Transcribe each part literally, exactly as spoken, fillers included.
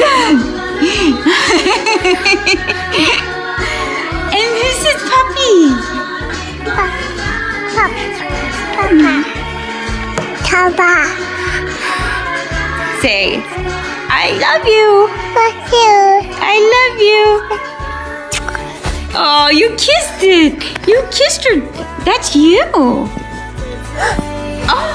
And who's this puppy? Papa. Papa. Say, I love you. Love you. I love you. Oh, you kissed it. You kissed her. That's you. Oh.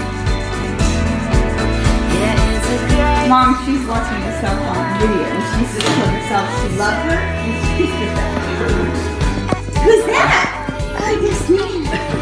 Mom, she's watching herself on video and she just told herself she loved her and she kissed herself. Who's that? Oh, yes, me.